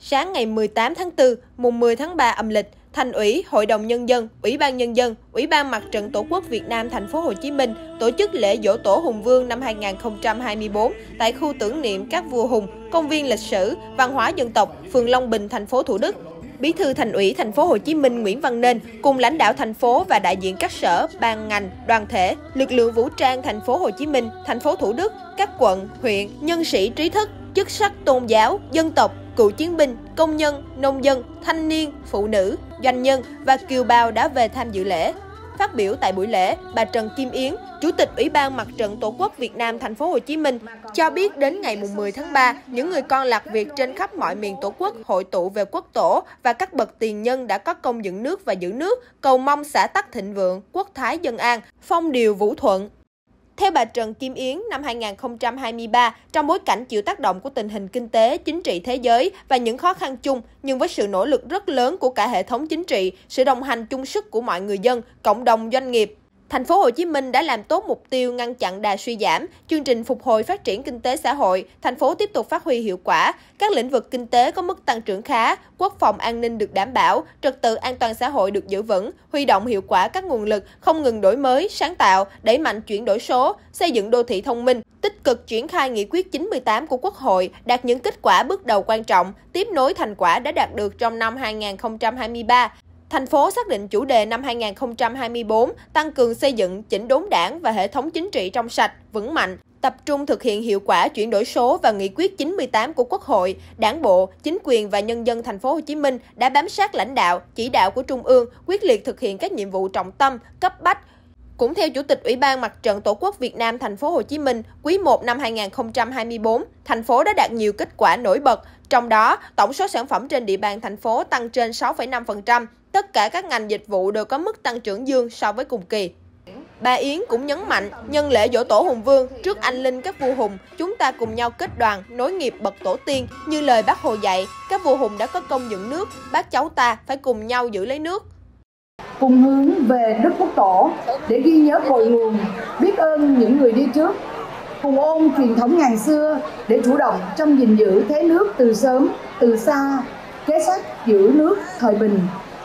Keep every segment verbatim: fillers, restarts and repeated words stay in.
Sáng ngày mười tám tháng tư, mùng mười tháng ba âm lịch, Thành ủy, Hội đồng Nhân dân, Ủy ban Nhân dân, Ủy ban Mặt trận Tổ quốc Việt Nam thành phố Hồ Chí Minh tổ chức lễ giỗ tổ Hùng Vương năm hai nghìn không trăm hai mươi tư tại khu tưởng niệm các vua Hùng, công viên lịch sử, văn hóa dân tộc, phường Long Bình, thành phố Thủ Đức. Bí thư Thành ủy thành phố Hồ Chí Minh Nguyễn Văn Nên cùng lãnh đạo thành phố và đại diện các sở, ban ngành, đoàn thể, lực lượng vũ trang thành phố Hồ Chí Minh, thành phố Thủ Đức, các quận, huyện, nhân sĩ trí thức, chức sắc tôn giáo, dân tộc, cựu chiến binh, công nhân, nông dân, thanh niên, phụ nữ, doanh nhân và kiều bào đã về tham dự lễ. Phát biểu tại buổi lễ, bà Trần Kim Yến, Chủ tịch Ủy ban Mặt trận Tổ quốc Việt Nam thành phố Hồ Chí Minh cho biết đến ngày mười tháng ba, những người con lạc Việt trên khắp mọi miền Tổ quốc hội tụ về quốc tổ và các bậc tiền nhân đã có công dựng nước và giữ nước, cầu mong xã tắc thịnh vượng, quốc thái dân an, phong điều vũ thuận. Theo bà Trần Kim Yến, năm hai nghìn không trăm hai mươi ba, trong bối cảnh chịu tác động của tình hình kinh tế, chính trị thế giới và những khó khăn chung, nhưng với sự nỗ lực rất lớn của cả hệ thống chính trị, sự đồng hành chung sức của mọi người dân, cộng đồng doanh nghiệp, thành phố Hồ Chí Minh đã làm tốt mục tiêu ngăn chặn đà suy giảm, chương trình phục hồi phát triển kinh tế xã hội, thành phố tiếp tục phát huy hiệu quả, các lĩnh vực kinh tế có mức tăng trưởng khá, quốc phòng an ninh được đảm bảo, trật tự an toàn xã hội được giữ vững, huy động hiệu quả các nguồn lực, không ngừng đổi mới, sáng tạo, đẩy mạnh chuyển đổi số, xây dựng đô thị thông minh, tích cực triển khai nghị quyết chín mươi tám của Quốc hội, đạt những kết quả bước đầu quan trọng, tiếp nối thành quả đã đạt được trong năm hai nghìn không trăm hai mươi ba. Thành phố xác định chủ đề năm hai nghìn không trăm hai mươi tư tăng cường xây dựng chỉnh đốn đảng và hệ thống chính trị trong sạch, vững mạnh, tập trung thực hiện hiệu quả chuyển đổi số và nghị quyết chín mươi tám của Quốc hội. Đảng bộ, chính quyền và nhân dân thành phố Hồ Chí Minh đã bám sát lãnh đạo, chỉ đạo của Trung ương, quyết liệt thực hiện các nhiệm vụ trọng tâm, cấp bách. Cũng theo Chủ tịch Ủy ban Mặt trận Tổ quốc Việt Nam thành phố Hồ Chí Minh, quý một năm hai nghìn không trăm hai mươi tư, thành phố đã đạt nhiều kết quả nổi bật. Trong đó, tổng số sản phẩm trên địa bàn thành phố tăng trên sáu phẩy năm phần trăm. Tất cả các ngành dịch vụ đều có mức tăng trưởng dương so với cùng kỳ. Bà Yến cũng nhấn mạnh, nhân lễ giỗ tổ Hùng Vương, trước anh linh các vua Hùng, chúng ta cùng nhau kết đoàn, nối nghiệp bậc tổ tiên. Như lời Bác Hồ dạy, các vua Hùng đã có công dựng nước, bác cháu ta phải cùng nhau giữ lấy nước. Cùng hướng về Đức Quốc Tổ để ghi nhớ cội nguồn, biết ơn những người đi trước. Cùng ôn truyền thống ngàn xưa để chủ động trong gìn giữ thế nước từ sớm, từ xa, kế sách giữ nước thời bình.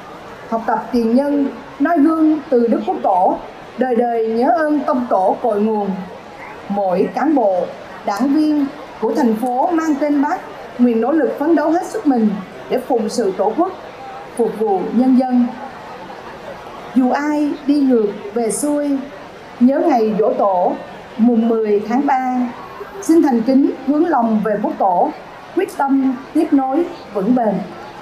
Học tập tiền nhân, noi gương từ Đức Quốc Tổ, đời đời nhớ ơn tông tổ cội nguồn. Mỗi cán bộ, đảng viên của thành phố mang tên Bác, nguyện nỗ lực phấn đấu hết sức mình để phụng sự Tổ quốc, phục vụ nhân dân. Dù ai đi ngược về xuôi, nhớ ngày giỗ tổ mùng mười tháng ba, xin thành kính hướng lòng về Quốc Tổ, quyết tâm tiếp nối vững bền.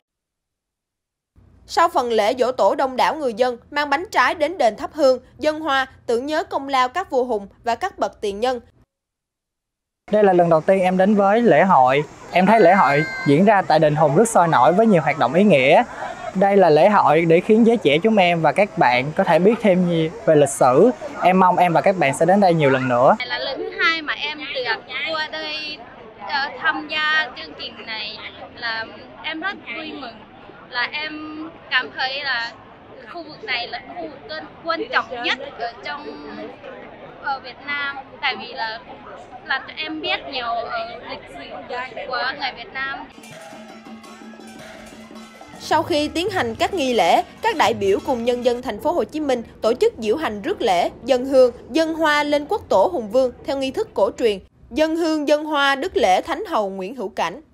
Sau phần lễ giỗ tổ, đông đảo người dân mang bánh trái đến đền thắp hương, dâng hoa, tưởng nhớ công lao các vua Hùng và các bậc tiền nhân. Đây là lần đầu tiên em đến với lễ hội. Em thấy lễ hội diễn ra tại đền Hùng rất sôi nổi với nhiều hoạt động ý nghĩa. Đây là lễ hội để khiến giới trẻ chúng em và các bạn có thể biết thêm nhiều về lịch sử. Em mong em và các bạn sẽ đến đây nhiều lần nữa. Đây là lần thứ hai mà em được qua đây uh, tham gia chương trình này, là em rất vui mừng. Là em cảm thấy là khu vực này là khu vực quan trọng nhất ở trong ở Việt Nam, tại vì là làm cho em biết nhiều uh, lịch sử của người Việt Nam. Sau khi tiến hành các nghi lễ, các đại biểu cùng nhân dân thành phố Hồ Chí Minh tổ chức diễu hành rước lễ, dâng hương, dâng hoa lên Quốc Tổ Hùng Vương theo nghi thức cổ truyền. Dâng hương dâng hoa đức lễ Thánh Hầu Nguyễn Hữu Cảnh.